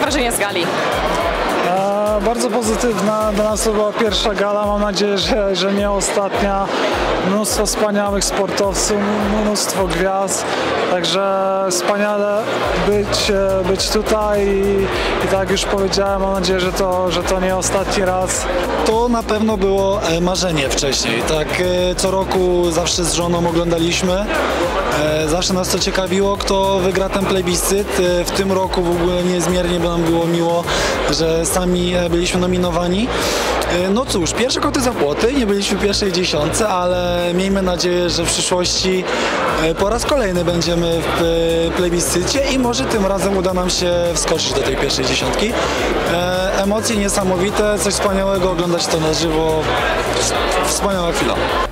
wrażenie z gali? Bardzo pozytywna. Dla nas to była pierwsza gala. Mam nadzieję, że nie ostatnia. Mnóstwo wspaniałych sportowców, mnóstwo gwiazd. Także wspaniale być tutaj i tak już powiedziałem, mam nadzieję, że to nie ostatni raz. To na pewno było marzenie wcześniej. Tak co roku zawsze z żoną oglądaliśmy. Zawsze nas to ciekawiło, kto wygra ten plebiscyt. W tym roku w ogóle niezmiernie by nam było miło, że sami byliśmy nominowani. No cóż, pierwsze koty za płoty, nie byliśmy w pierwszej dziesiątce, ale miejmy nadzieję, że w przyszłości po raz kolejny będziemy w plebiscycie i może tym razem uda nam się wskoczyć do tej pierwszej dziesiątki. Emocje niesamowite, coś wspaniałego, oglądać to na żywo, wspaniała chwila.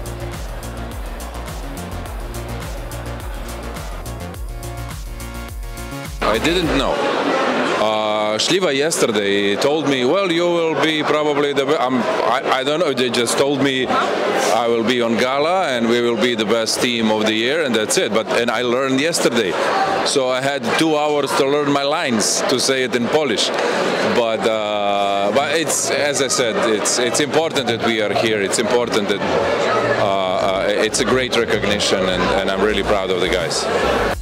I didn't know. Shliva yesterday told me, well, you will be probably the best. I don't know, they just told me I will be on gala and we will be the best team of the year and that's it. And I learned yesterday. So I had 2 hours to learn my lines to say it in Polish. But it's, as I said, it's important that we are here. It's important that it's a great recognition and I'm really proud of the guys.